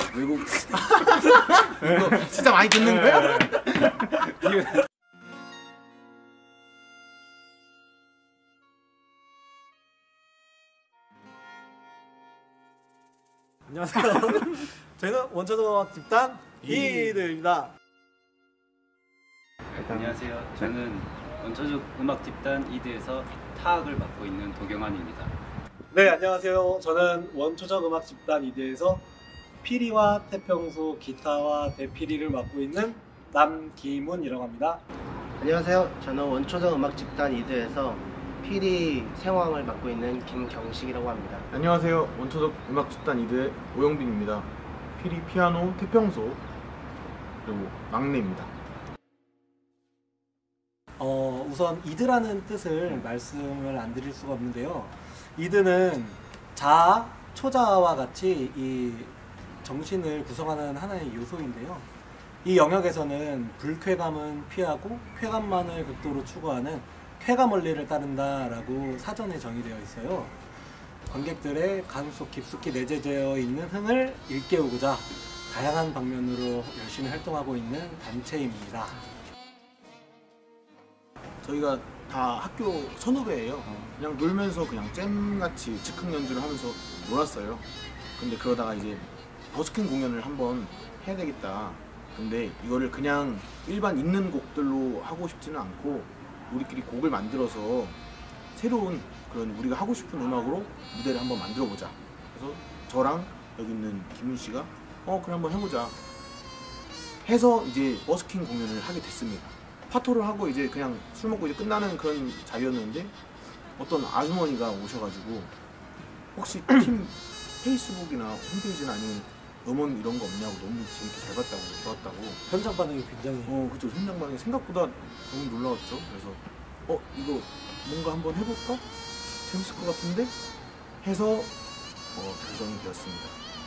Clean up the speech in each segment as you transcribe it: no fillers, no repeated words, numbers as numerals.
외국 이거 진짜 많이 듣는 거야? 안녕하세요. 저희는 원초등음악 집단 이들입니다. 안녕하세요. 저는 원초적 음악 집단 이드에서 타악을 맡고 있는 도경환입니다. 네, 안녕하세요. 저는 원초적 음악 집단 이드에서 피리와 태평소, 기타와 대피리를 맡고 있는 남기문이라고 합니다. 안녕하세요. 저는 원초적 음악 집단 이드에서 피리 생황을 맡고 있는 김경식이라고 합니다. 안녕하세요. 원초적 음악 집단 이드의 오영빈입니다. 피리, 피아노, 태평소 그리고 막내입니다. 우선 이드라는 뜻을 말씀을 안 드릴 수가 없는데요. 이드는 자아, 초자아와 같이 이 정신을 구성하는 하나의 요소인데요. 이 영역에서는 불쾌감은 피하고 쾌감만을 극도로 추구하는 쾌감 원리를 따른다라고 사전에 정의되어 있어요. 관객들의 가슴속 깊숙이 내재되어 있는 흥을 일깨우고자 다양한 방면으로 열심히 활동하고 있는 단체입니다. 저희가 다 학교 선후배예요. 그냥 놀면서 그냥 잼같이 즉흥 연주를 하면서 놀았어요. 근데 그러다가 이제 버스킹 공연을 한번 해야 되겠다. 근데 이거를 그냥 일반 있는 곡들로 하고 싶지는 않고 우리끼리 곡을 만들어서 새로운 그런 우리가 하고 싶은 음악으로 무대를 한번 만들어 보자. 그래서 저랑 여기 있는 김훈 씨가 그래 한번 해보자 해서 이제 버스킹 공연을 하게 됐습니다. 파토를 하고 이제 그냥 술 먹고 이제 끝나는 그런 자리였는데 어떤 아주머니가 오셔가지고 혹시 팀 페이스북이나 홈페이지나 아니면 음원 이런 거 없냐고 너무 재밌게 잘 봤다고 좋았다고. 현장 반응이 굉장히 그쵸. 현장 반응이 생각보다 너무 놀라웠죠. 그래서 이거 뭔가 한번 해볼까? 재밌을 것 같은데? 해서 결정이 되었습니다.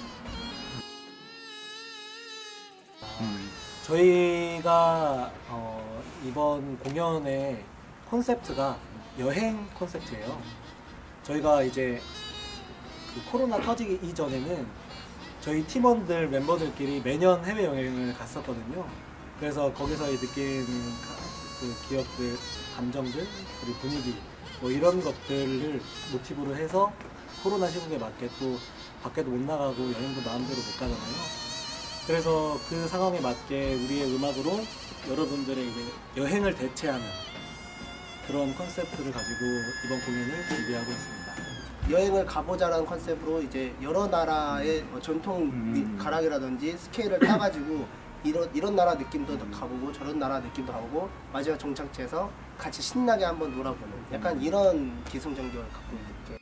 저희가 이번 공연의 콘셉트가 여행 콘셉트예요. 저희가 이제 그 코로나 터지기 이전에는 저희 팀원들 멤버들끼리 매년 해외여행을 갔었거든요. 그래서 거기서 느낀 그 기억들, 감정들, 그리고 분위기 뭐 이런 것들을 모티브로 해서 코로나 시국에 맞게 또 밖에도 못 나가고 여행도 마음대로 못 가잖아요. 그래서 그 상황에 맞게 우리의 음악으로 여러분들의 이제 여행을 대체하는 그런 컨셉트를 가지고 이번 공연을 준비하고 있습니다. 여행을 가보자라는 컨셉으로 이제 여러 나라의 전통 가락이라든지 스케일을 따가지고 이런 나라 느낌도 가보고 저런 나라 느낌도 가보고 마지막 종착지에서 같이 신나게 한번 놀아보는 약간 이런 기승전결을 갖고 있는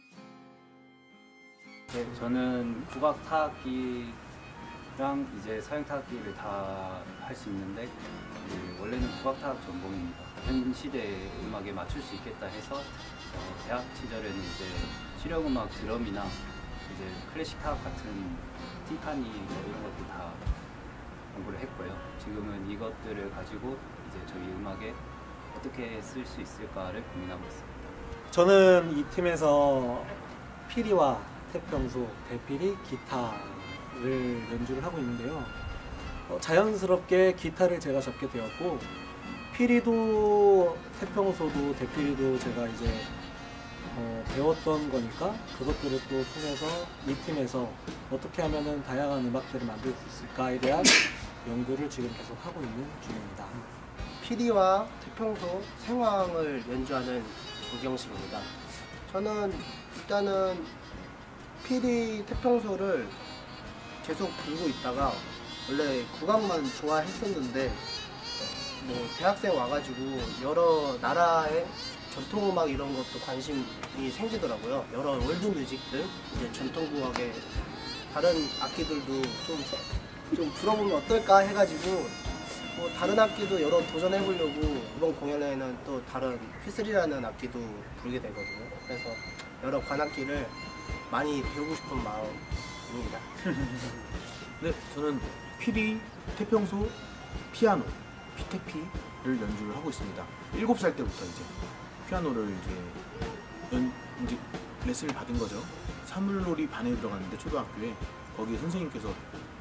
게. 저는 국악 타악기랑 이제 서양 타악기를 다 할 수 있는데 원래는 국악 타악 전공입니다. 현 시대 음악에 맞출 수 있겠다 해서 대학 시절에는 이제 실용음악 드럼이나 이제 클래식 타악 같은 팀파니 이런 것도 다 공부를 했고요. 지금은 이것들을 가지고 이제 저희 음악에 어떻게 쓸 수 있을까를 고민하고 있습니다. 저는 이 팀에서 피리와 태평소, 대피리, 기타를 연주를 하고 있는데요. 자연스럽게 기타를 제가 잡게 되었고 피리도 태평소도 대피리도 제가 이제 배웠던 거니까 그것들을 또 통해서 이 팀에서 어떻게 하면은 다양한 음악들을 만들 수 있을까에 대한 연구를 지금 계속 하고 있는 중입니다. 피리와 태평소, 생황을 연주하는 김경식입니다. 저는 일단은 피리, 태평소를 계속 부르고 있다가 원래 국악만 좋아했었는데 뭐 대학생 와가지고 여러 나라의 전통음악 이런 것도 관심이 생기더라고요. 여러 월드뮤직들, 이제 전통국악의 다른 악기들도 좀 불어보면 어떨까 해가지고 뭐 다른 악기도 여러 도전해보려고 이번 공연에는 또 다른 휘슬이라는 악기도 부르게 되거든요. 그래서 여러 관악기를 많이 배우고 싶은 마음입니다. 네, 저는 피리, 태평소, 피아노, 피테피를 연주를 하고 있습니다. 7살 때부터 이제 피아노를 이제 레슨을 받은 거죠. 사물놀이 반에 들어갔는데 초등학교에 거기 선생님께서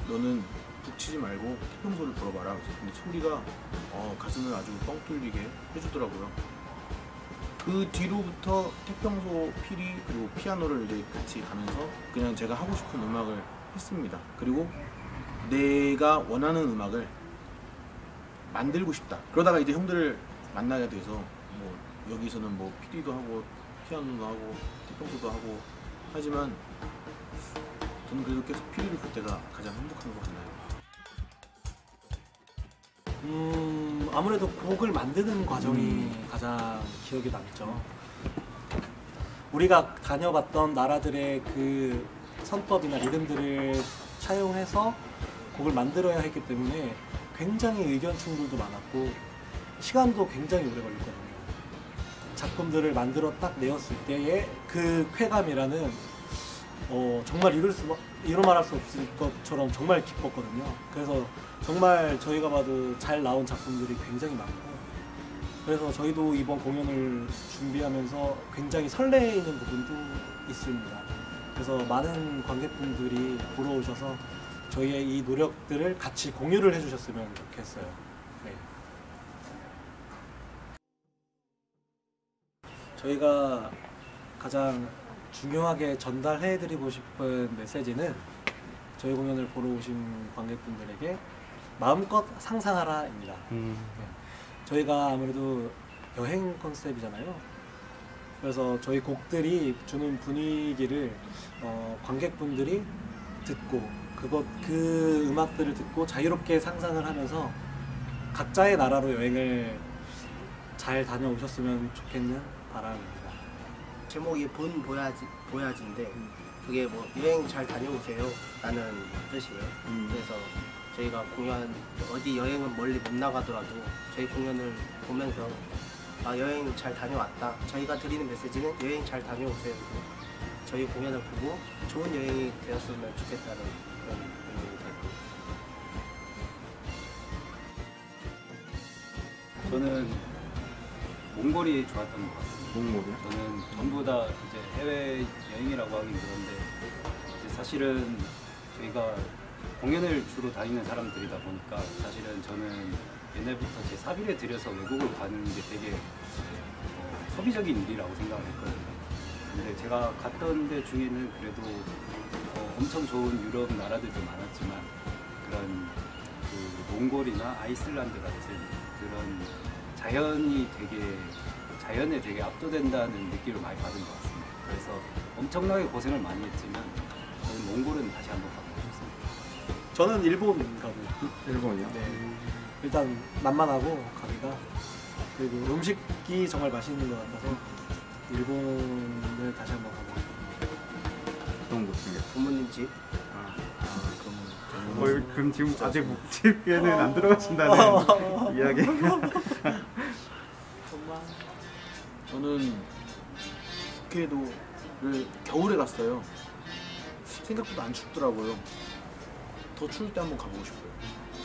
너는 북 치지 말고 태평소를 불어봐라. 근데 소리가 가슴을 아주 뻥 뚫리게 해주더라고요. 그 뒤로부터 태평소, 피리 그리고 피아노를 이제 같이 가면서 그냥 제가 하고 싶은 음악을 했습니다. 그리고 내가 원하는 음악을 만들고 싶다. 그러다가 이제 형들을 만나게 돼서 뭐 여기서는 뭐 피리도 하고 피아노도 하고 태평소도 하고 하지만 저는 그래도 계속 피리를 불 때가 가장 행복한 것 같나요? 아무래도 곡을 만드는 과정이 가장 기억에 남죠. 우리가 다녀봤던 나라들의 그 선법이나 리듬들을 차용해서 곡을 만들어야 했기 때문에 굉장히 의견 충돌도 많았고 시간도 굉장히 오래 걸렸거든요. 작품들을 만들어 딱 내었을 때의 그 쾌감이라는 정말 이루 말할 수 없을 것처럼 정말 기뻤거든요. 그래서 정말 저희가 봐도 잘 나온 작품들이 굉장히 많고 그래서 저희도 이번 공연을 준비하면서 굉장히 설레이는 부분도 있습니다. 그래서 많은 관객분들이 보러 오셔서 저희의 이 노력들을 같이 공유를 해주셨으면 좋겠어요. 네. 저희가 가장 중요하게 전달해드리고 싶은 메시지는 저희 공연을 보러 오신 관객분들에게 마음껏 상상하라입니다. 네. 저희가 아무래도 여행 컨셉이잖아요. 그래서 저희 곡들이 주는 분위기를 관객분들이 듣고 그 음악들을 듣고 자유롭게 상상을 하면서 각자의 나라로 여행을 잘 다녀오셨으면 좋겠는 바람입니다. 제목이 본 보야지인데 그게 뭐 여행 잘 다녀오세요 라는 뜻이에요. 그래서 저희가 공연 어디 여행은 멀리 못 나가더라도 저희 공연을 보면서 여행 잘 다녀왔다. 저희가 드리는 메시지는 여행 잘 다녀오세요. 저희 공연을 보고 좋은 여행이 되었으면 좋겠다는 그런 의미가 있고. 저는 몽골이 좋았던 것 같습니다. 몽골이요? 저는 전부 다 이제 해외 여행이라고 하긴 그런데 이제 사실은 저희가 공연을 주로 다니는 사람들이다 보니까 사실은 저는 옛날부터 제 사비를 들여서 외국을 가는 게 되게 소비적인 일이라고 생각을 했거든요. 근데 제가 갔던 데 중에는 그래도 엄청 좋은 유럽 나라들도 많았지만 그런 그 몽골이나 아이슬란드 같은 그런 자연에 되게 압도된다는 느낌을 많이 받은 것 같습니다. 그래서 엄청나게 고생을 많이 했지만 저는 몽골은 다시 한번 가보고 싶습니다. 저는 일본 가고 일본이요? 네. 일단 만만하고 가기가 그리고 음식이 정말 맛있는 것 같아서 일본을 다시 한번 가보고 싶습니다. 너무 못생겼어. 부모님 집. 그럼 지금 아직 묵집에는 안 들어가신다는 이야기. 저는 홋카이도를 겨울에 갔어요. 생각보다 안 춥더라고요. 더 추울 때 한번 가보고 싶어요.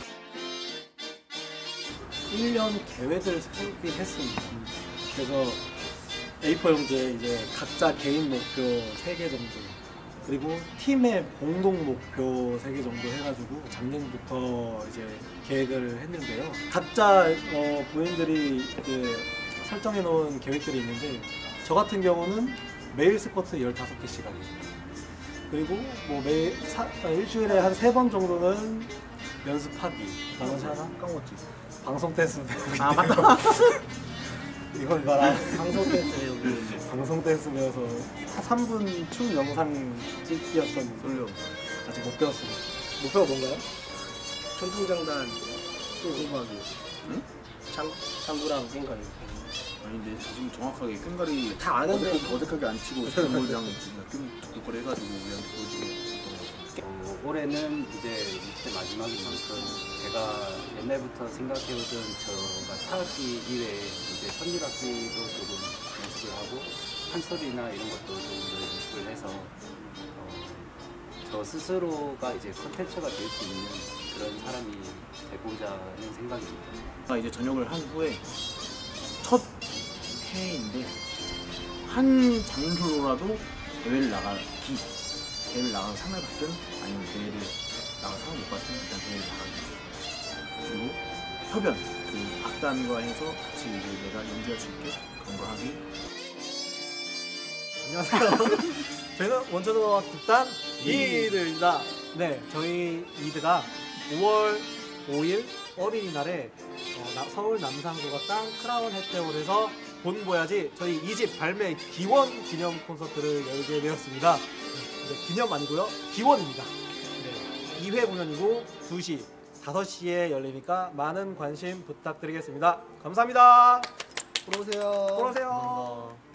1년 계획을 세우긴 했습니다. 그래서 A4 용지에 이제 각자 개인 목표 3개 정도 그리고 팀의 공동 목표 3개 정도 해가지고 작년부터 이제 계획을 했는데요. 각자 부인들이 설정해 놓은 계획들이 있는데 저 같은 경우는 매일 스쿼트 15개씩 하기 그리고 뭐 일주일에 한 3번 정도는 연습하기 나머지 하나? 까먹었지. 방송 댄스 배우기 아 맞다. 이건 봐라. 방송 댄스 배우기. 방송 댄스 배워서 3분 춤 영상 찍기였었는데 졸려. 아직 못 배웠습니다. 목표가 뭔가요? 전통장단 또 공부하기. 응? 장구랑 깽가리. 아닌데 지금 정확하게 끈가리 다 아는데. 어색하게 안 치고 스탠물이랑 뚝뚝거리 해가지고 우리한테 보여주고 올해는 이제 20대 마지막인 만큼 제가 옛날부터 생각해오던 저가 타악기 이외에 이제 선율악기도 조금 연습을 하고 판소리나 이런 것도 조금 더 연습을 해서 저 스스로가 이제 컨텐츠가 될 수 있는 그런 사람이 되고자 하는 생각입니다. 이제 전역을 한 후에 첫 해인데 한 장소로라도 대회를 나가서 상을 받든 아니면 대회를 나가 상을 못 받으면 일단 공연이 나가기. 그리고 협연, 그 악단과 해서 같이 이제 내가 연주할 수 있게 그런 거 하기. 안녕하세요. 저희는 원초등어학 집단 이드입니다. 네, 저희 이드가 5월 5일 어린이날에 서울 남산국악당 크라운 혜태홀에서 본보야지 저희 2집 발매 기원 기념 콘서트를 열게 되었습니다. 네, 기념 아니고요, 기원입니다. 네, 2회 공연이고 2시, 5시에 열리니까 많은 관심 부탁드리겠습니다. 감사합니다. 보러 오세요. 보러 오세요.